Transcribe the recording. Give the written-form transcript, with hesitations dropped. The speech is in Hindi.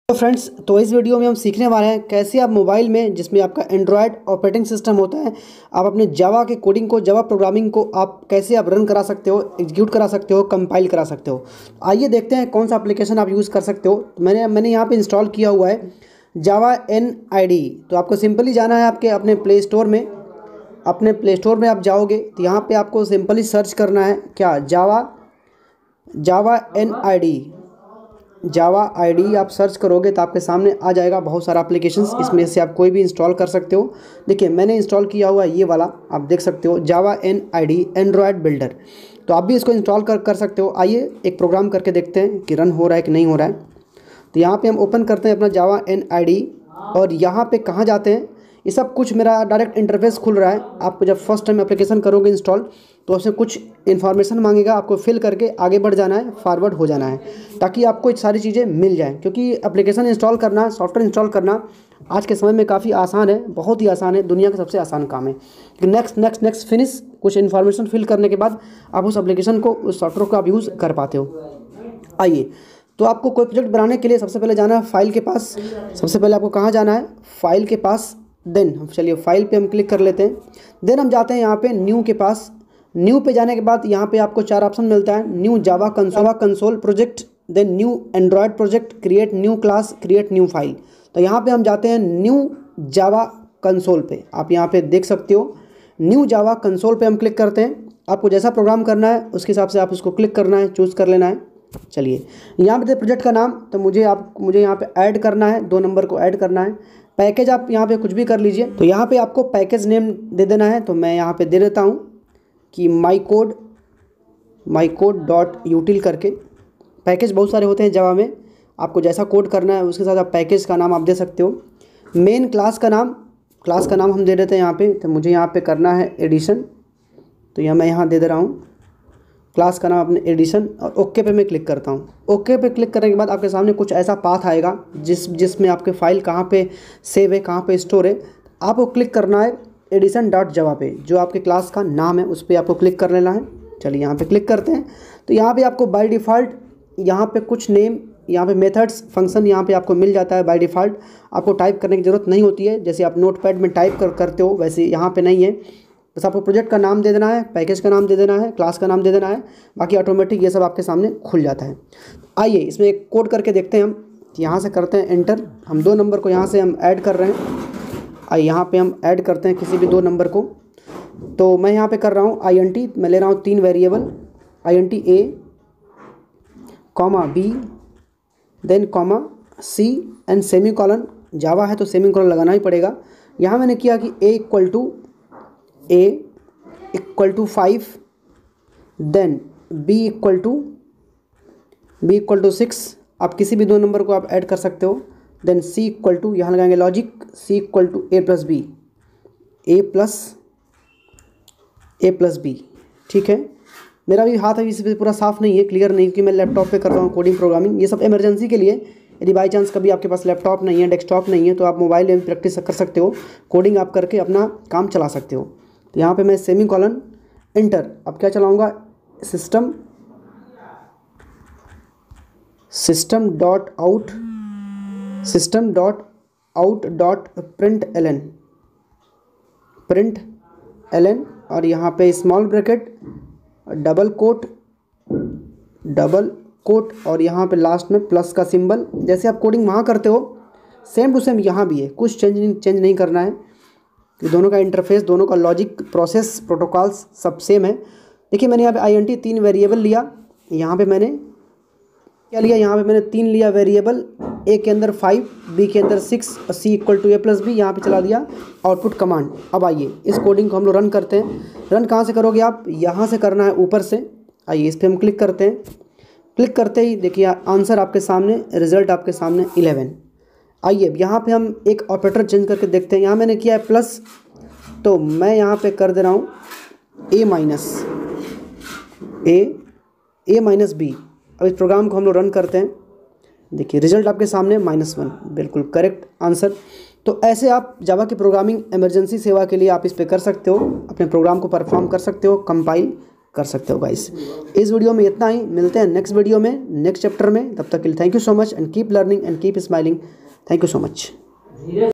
तो फ्रेंड्स, तो इस वीडियो में हम सीखने वाले हैं कैसे आप मोबाइल में जिसमें आपका एंड्रॉयड ऑपरेटिंग सिस्टम होता है, आप अपने जावा के कोडिंग को, जावा प्रोग्रामिंग को आप कैसे आप रन करा सकते हो, एग्जीक्यूट करा सकते हो, कंपाइल करा सकते हो। आइए देखते हैं कौन सा एप्लीकेशन आप यूज़ कर सकते हो। तो मैंने यहाँ पे इंस्टॉल किया हुआ है जावा NIDE। तो आपको सिंपली जाना है आपके अपने प्ले स्टोर में। अपने प्ले स्टोर में आप जाओगे तो यहाँ पर आपको सिंपली सर्च करना है क्या, जावा NIDE आप सर्च करोगे तो आपके सामने आ जाएगा बहुत सारा एप्लीकेशंस। इसमें से आप कोई भी इंस्टॉल कर सकते हो। देखिए मैंने इंस्टॉल किया हुआ है ये वाला, आप देख सकते हो जावा NIDE एंड्रॉयड बिल्डर। तो आप भी इसको इंस्टॉल कर सकते हो। आइए एक प्रोग्राम करके देखते हैं कि रन हो रहा है कि नहीं हो रहा है। तो यहाँ पे हम ओपन करते हैं अपना जावा NIDE और यहाँ पे कहाँ जाते हैं, ये सब कुछ मेरा डायरेक्ट इंटरफेस खुल रहा है। आपको जब फर्स्ट टाइम एप्लीकेशन करोगे इंस्टॉल तो उसमें कुछ इन्फॉर्मेशन मांगेगा, आपको फिल करके आगे बढ़ जाना है, फॉरवर्ड हो जाना है ताकि आपको सारी चीज़ें मिल जाएं। क्योंकि एप्लीकेशन इंस्टॉल करना, सॉफ्टवेयर इंस्टॉल करना आज के समय में काफ़ी आसान है, बहुत ही आसान है, दुनिया का सबसे आसान काम है। नेक्स्ट फिनिश, कुछ इन्फॉर्मेशन फिल करने के बाद आप उस एप्लीकेशन को, उस सॉफ्टवेयर को आप यूज़ कर पाते हो। आइए, तो आपको कोई प्रोजेक्ट बनाने के लिए सबसे पहले जाना है फाइल के पास। सबसे पहले आपको कहाँ जाना है, फाइल के पास। देन हम चलिए फाइल पे हम क्लिक कर लेते हैं। देन हम जाते हैं यहाँ पे न्यू के पास। न्यू पे जाने के बाद यहाँ पे आपको 4 ऑप्शन मिलता है, new Java console project, then new Android project, create new class, create new file. तो यहाँ पे हम जाते हैं न्यू जावा कंसोल पे। आप यहाँ पे देख सकते हो न्यू जावा कंसोल पे हम क्लिक करते हैं। आपको जैसा प्रोग्राम करना है उसके हिसाब से आप उसको क्लिक करना है, चूज़ कर लेना है। चलिए यहाँ पे प्रोजेक्ट का नाम, तो मुझे यहाँ पे ऐड करना है, 2 नंबर को ऐड करना है। पैकेज आप यहाँ पे कुछ भी कर लीजिए। तो यहाँ पे आपको पैकेज नेम दे देना है। तो मैं यहाँ पे दे देता हूँ कि mycode.util करके। पैकेज बहुत सारे होते हैं जावा में, आपको जैसा कोड करना है उसके साथ आप पैकेज का नाम आप दे सकते हो। मेन क्लास का नाम हम दे देते हैं यहाँ पे। तो मुझे यहाँ पे करना है एडिशन, तो मैं यहाँ दे दे रहा हूँ क्लास का नाम अपने एडिशन, और ओके पे मैं क्लिक करता हूँ। ओके पे क्लिक करने के बाद आपके सामने कुछ ऐसा पाथ आएगा जिसमें आपके फाइल कहाँ पे सेव है, कहाँ पे स्टोर है। आपको क्लिक करना है edition.java पे, जो आपके क्लास का नाम है उस पर आपको क्लिक कर लेना है। चलिए यहाँ पे क्लिक करते हैं। तो यहाँ पे आपको बाय डिफ़ॉल्ट यहाँ पे कुछ नेम, यहाँ पे मेथड्स, फंक्शन यहाँ पे आपको मिल जाता है बाय डिफ़ॉल्ट। आपको टाइप करने की ज़रूरत नहीं होती है, जैसे आप नोटपैड में टाइप करते हो वैसे यहाँ पे नहीं है। बस आपको प्रोजेक्ट का नाम दे देना है, पैकेज का नाम दे देना है, क्लास का नाम दे देना है, बाकी ऑटोमेटिक ये सब आपके सामने खुल जाता है। आइए इसमें एक कोड करके देखते हैं हम। यहाँ से करते हैं एंटर। हम 2 नंबर को यहाँ से हम ऐड कर रहे हैं। आइए यहाँ पे हम ऐड करते हैं किसी भी 2 नंबर को। तो मैं यहाँ पे कर रहा हूँ INT, मैं ले रहा हूँ 3 variable, INT A, B, then C and semicolon. Java है तो सेमी कॉलन लगाना ही पड़ेगा। यहाँ मैंने किया कि A equal to 5, then B equal to 6। आप किसी भी 2 नंबर को आप ऐड कर सकते हो। देन C इक्वल टू, यहाँ लगाएंगे logic, C equal to A plus B। ठीक है, मेरा भी हाथ अभी इस पर पूरा साफ़ नहीं है, क्लियर नहीं, क्योंकि मैं लैपटॉप पे कर रहा हूँ कोडिंग प्रोग्रामिंग। ये सब इमरजेंसी के लिए, यदि बाई चांस कभी आपके पास लैपटॉप नहीं है, डेस्कटॉप नहीं है, तो आप मोबाइल में प्रैक्टिस कर सकते हो, कोडिंग आप करके अपना काम चला सकते हो। तो यहाँ पे मैं सेमी कॉलन एंटर, अब क्या चलाऊँगा, system dot out dot println, और यहाँ पे स्मॉल ब्रैकेट, डबल कोट, और यहाँ पे लास्ट में प्लस का सिंबल। जैसे आप कोडिंग वहाँ करते हो सेम टू सेम यहाँ भी है, कुछ चेंज नहीं करना है। कि दोनों का इंटरफेस, दोनों का लॉजिक, प्रोसेस, प्रोटोकॉल्स सब सेम है। देखिए मैंने यहाँ पे INT 3 वेरिएबल लिया। यहाँ पे मैंने क्या लिया, यहाँ पे मैंने 3 लिया वेरिएबल, A के अंदर 5, B के अंदर 6, C equal to A plus B, यहाँ पे चला दिया आउटपुट कमांड। अब आइए इस कोडिंग को हम लोग रन करते हैं। रन कहाँ से करोगे आप, यहाँ से करना है ऊपर से। आइए इस पर हम क्लिक करते हैं। क्लिक करते ही देखिए आंसर आपके सामने, रिजल्ट आपके सामने 11। आइए यहाँ पे हम एक ऑपरेटर चेंज करके देखते हैं। यहाँ मैंने किया है प्लस, तो मैं यहाँ पे कर दे रहा हूँ A माइनस B। अब इस प्रोग्राम को हम लोग रन करते हैं। देखिए रिजल्ट आपके सामने -1, बिल्कुल करेक्ट आंसर। तो ऐसे आप जावा की प्रोग्रामिंग इमरजेंसी सेवा के लिए आप इस पर कर सकते हो, अपने प्रोग्राम को परफॉर्म कर सकते हो, कंपाइल कर सकते हो गाइस। इस वीडियो में इतना ही, मिलते हैं नेक्स्ट वीडियो में, नेक्स्ट चैप्टर में। तब तक के लिए thank you so much and keep learning and keep smiling. Thank you so much.